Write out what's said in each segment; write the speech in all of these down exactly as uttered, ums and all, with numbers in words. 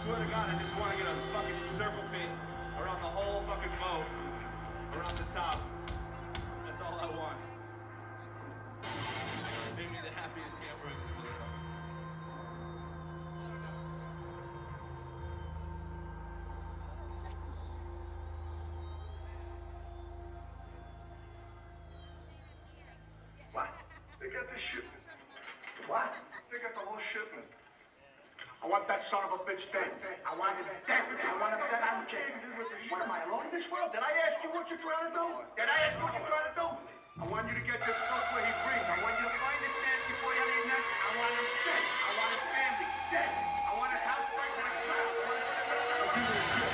swear to God, I just want to get a fucking circle pit around the whole fucking boat, around the top. That's all I want. Make me the happiest camper in this motherfucker. What? They got the shipment. What? They got the whole shipment. I want that son of a bitch dead. I want him dead. I want him dead. I don't care. What am I, alone in this world? Did I ask you what you're trying to do? Did I ask you what you're trying to do? I want you to get this fuck where he breathes. I want you to find this Nancy boy on the next. I want him dead. I want his family dead. I want his house right to the ground. I want his do this shit.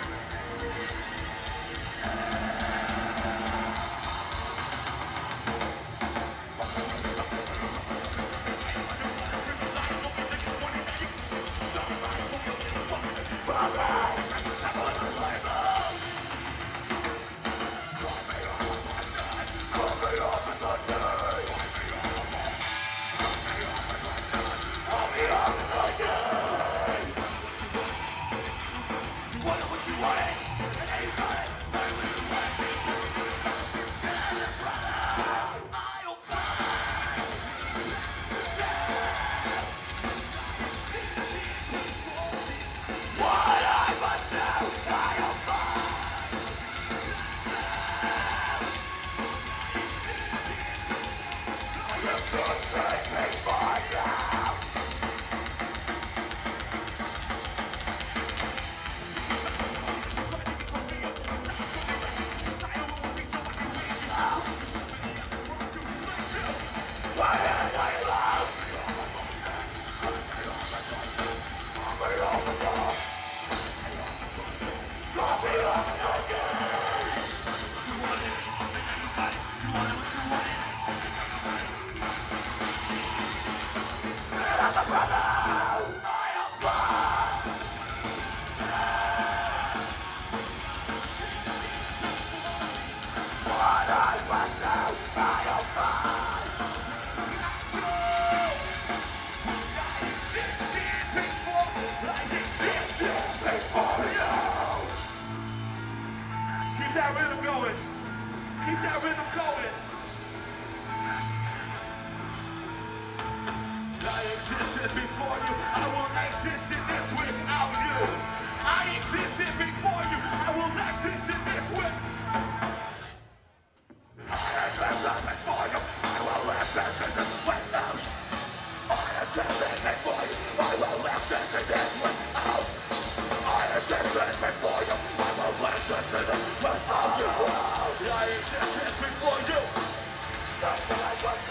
Keep that rhythm going. Keep that rhythm going. I existed before you. I will exist in this without you. I existed before you. I will exist in this with. I existed before you. I will exist in this without you. I existed before you. I will exist in this without you. I existed before you. I will exist in this without you. I existed before you. That's what I want.